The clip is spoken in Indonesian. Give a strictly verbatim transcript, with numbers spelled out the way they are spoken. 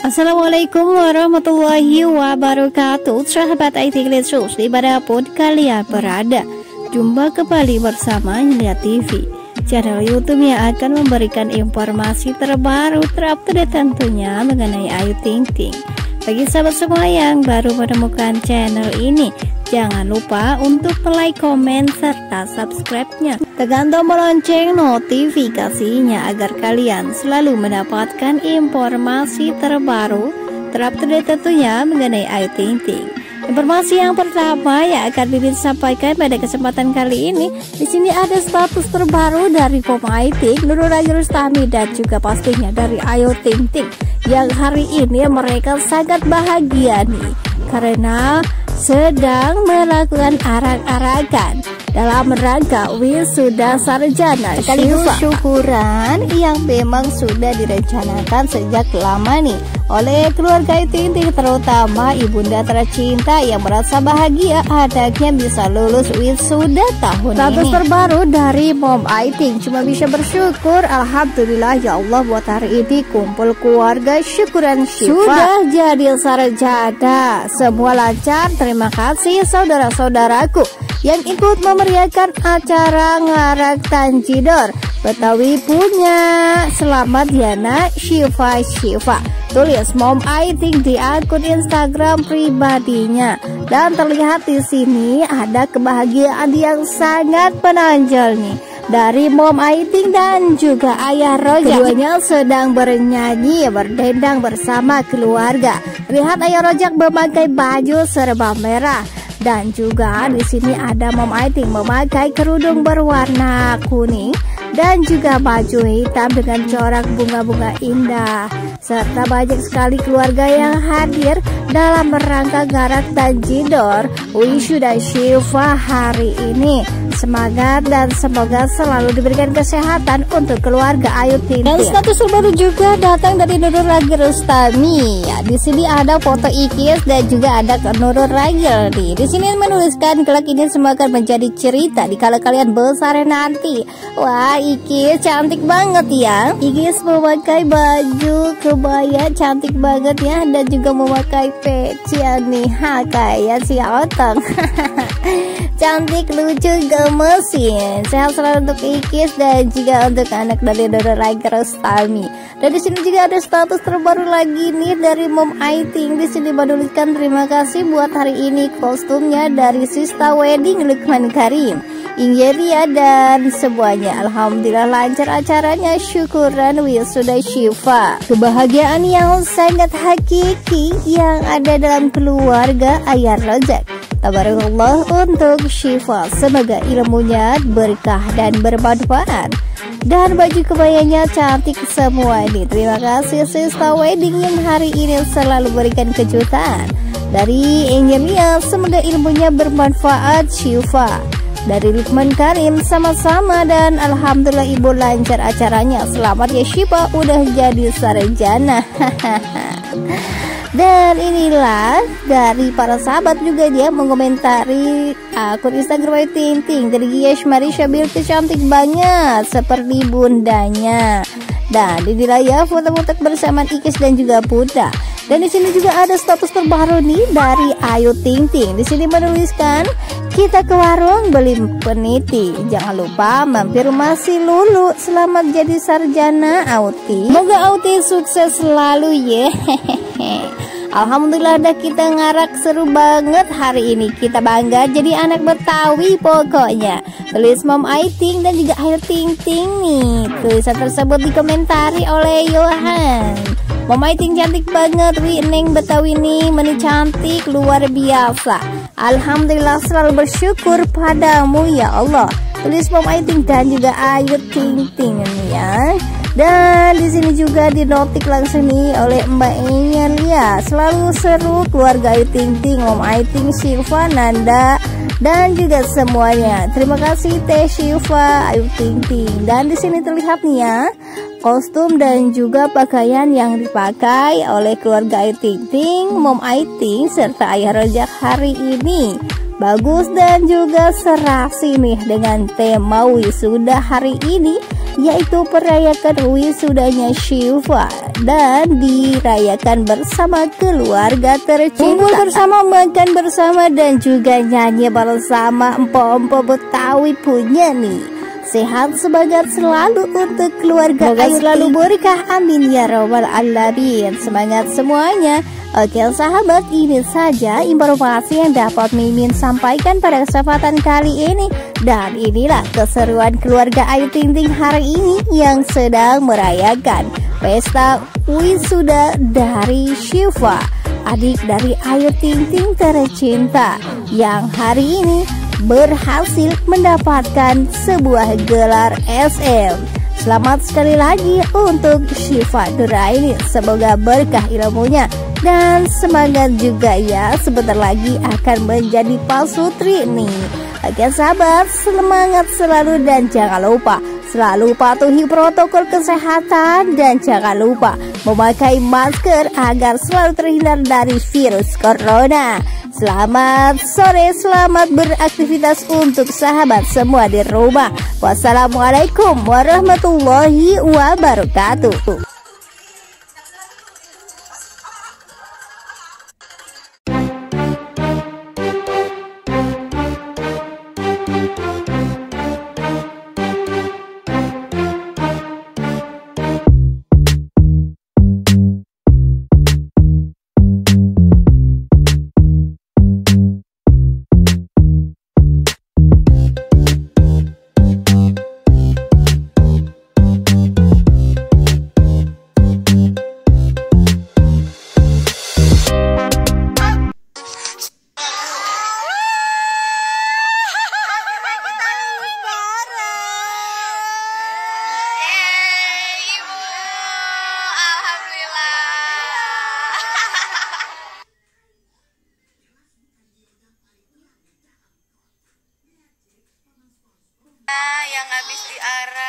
Assalamualaikum warahmatullahi wabarakatuh. Sahabat I T Glitsus dimanapun kalian berada, jumpa kembali bersama Hilya T V, channel YouTube yang akan memberikan informasi terbaru terupdate tentunya mengenai Ayu Ting Ting. Bagi sahabat semua yang baru menemukan channel ini, jangan lupa untuk like, komen, serta subscribe-nya. Tekan tombol lonceng notifikasinya agar kalian selalu mendapatkan informasi terbaru terupdate tentunya mengenai Ayu Ting Ting. Informasi yang pertama yang akan Bibit sampaikan pada kesempatan kali ini, di sini ada status terbaru dari Mom Ayu Ting, Nurul Raja Rustami, dan juga pastinya dari Ayu Ting Ting, yang hari ini mereka sangat bahagia nih karena sedang melakukan arak-arakan dalam rangka wisuda sarjana sekaligus syukuran yang memang sudah direncanakan sejak lama nih oleh keluarga Ayu Ting Ting, terutama ibunda tercinta yang merasa bahagia anaknya bisa lulus wisuda tahun Status ini. Status terbaru dari Mom Ayu Ting, cuma bisa bersyukur, alhamdulillah ya Allah, buat hari ini kumpul keluarga syukuran Syifa sudah jadi sarjana, semua lancar. Terima kasih saudara-saudaraku yang ikut memeriahkan acara ngarak tanjidor Betawi punya. Selamat ya nak Syifa Syifa, tulis Mom Ayu Ting di akun Instagram pribadinya, dan terlihat di sini ada kebahagiaan yang sangat menonjol nih dari Mom Ayu Ting dan juga Ayah Rojak. Keduanya sedang bernyanyi berdendang bersama keluarga. Lihat Ayah Rojak memakai baju serba merah, dan juga di sini ada Mom Ayu Ting memakai kerudung berwarna kuning dan juga baju hitam dengan corak bunga-bunga indah, serta banyak sekali keluarga yang hadir dalam rangka ngarak tanjidor wisuda Syifa hari ini. Semangat dan semoga selalu diberikan kesehatan untuk keluarga Ayu Ting Ting. Dan status terbaru juga datang dari Nurul Raja Rustami. Ya, di sini ada foto Ikis dan juga ada Nurul Raja nih. Di sini menuliskan kelak ini semua akan menjadi cerita di kala kalian besar nanti. Wah, Ikis cantik banget ya. Ikis memakai baju kebaya cantik banget ya, dan juga memakai peci nih, ha, kayak si Otong. Cantik, lucu, gemesin. Sehat selalu untuk Ikis dan juga untuk anak dari Nurul Raja Rustami. Dan di sini juga ada status terbaru lagi nih dari Mom Ayu Ting. Di sini menuliskan terima kasih buat hari ini kostumnya dari Sista Wedding Lukman Karim, Ingeria dan semuanya. Alhamdulillah lancar acaranya syukuran wisuda Syifa. Kebahagiaan yang sangat hakiki yang ada dalam keluarga Ayah Rojak. Tabarakallah untuk Syifa, semoga ilmunya berkah dan bermanfaat, dan baju kebayanya cantik semua ini. Terima kasih Sista Wedding yang hari ini selalu berikan kejutan. Dari Ingeria, semoga ilmunya bermanfaat Syifa. Dari Lukman Karim sama-sama, dan alhamdulillah ibu lancar acaranya. Selamat ya Syifa, udah jadi sarjana. Dan inilah dari para sahabat juga dia mengomentari akun Instagram Ayu Ting Ting. Dari Giyash Marisha Beauty cantik banget seperti bundanya. Dan inilah ya foto-foto bersama Ikis dan juga Bunda. Dan di sini juga ada status terbaru nih dari Ayu Ting Ting. Di sini menuliskan kita ke warung beli peniti. Jangan lupa mampir masih lulu. Selamat jadi sarjana Auti. Semoga Auti sukses selalu ya. Alhamdulillah dah kita ngarak seru banget hari ini. Kita bangga jadi anak Betawi pokoknya. Tulis Mom Ayu Ting dan juga Ayu Ting Ting nih. Tulisan tersebut dikomentari oleh Yohan. Mom Ayu Ting cantik banget, wi neng Betawi nih, meni cantik luar biasa. Alhamdulillah selalu bersyukur padamu ya Allah. Tulis Mom Ayu Ting dan juga Ayu Ting Ting nih ya. Dan di sini juga dinotik langsung nih oleh Mbak Enyan ya. Selalu seru keluarga Ayu Ting Ting, Mom Ayu Ting, Syifa, Nanda, dan juga semuanya. Terima kasih Teh Syifa, Ayu Ting Ting. Dan di sini terlihat nih ya kostum dan juga pakaian yang dipakai oleh keluarga Ayu Ting Ting, Mom Ayu Ting, serta Ayah Rojak hari ini. Bagus dan juga serasi nih dengan tema wisuda hari ini yaitu perayakan wisudanya Syifa dan dirayakan bersama keluarga tercinta. Kumpul bersama, makan bersama, dan juga nyanyi bersama. Empo-empo Betawi punya nih sehat semangat selalu untuk keluarga. Semoga selalu berkah, amin ya robbal alamin. Semangat semuanya. Oke sahabat, ini saja informasi yang dapat Mimin sampaikan pada kesempatan kali ini. Dan inilah keseruan keluarga Ayu Ting Ting hari ini yang sedang merayakan pesta wisuda dari Syifa, adik dari Ayu Ting Ting tercinta, yang hari ini berhasil mendapatkan sebuah gelar S M. Selamat sekali lagi untuk Syifa Nuraini, semoga berkah ilmunya dan semangat juga ya, sebentar lagi akan menjadi pasutri nih. Oke sahabat, semangat selalu dan jangan lupa selalu patuhi protokol kesehatan dan jangan lupa memakai masker agar selalu terhindar dari virus corona. Selamat sore, selamat beraktivitas untuk sahabat semua di rumah. Wassalamualaikum warahmatullahi wabarakatuh. Yang habis diarah